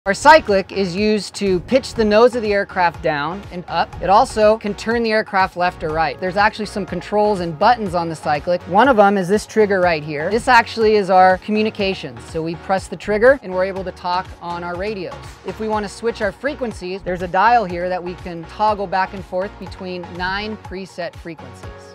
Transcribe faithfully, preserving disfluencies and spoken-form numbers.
Our Cyclic is used to pitch the nose of the aircraft down and up. It also can turn the aircraft left or right. There's actually some controls and buttons on the Cyclic. One of them is this trigger right here. This actually is our communications. So we press the trigger and we're able to talk on our radios. If we want to switch our frequencies, there's a dial here that we can toggle back and forth between nine preset frequencies.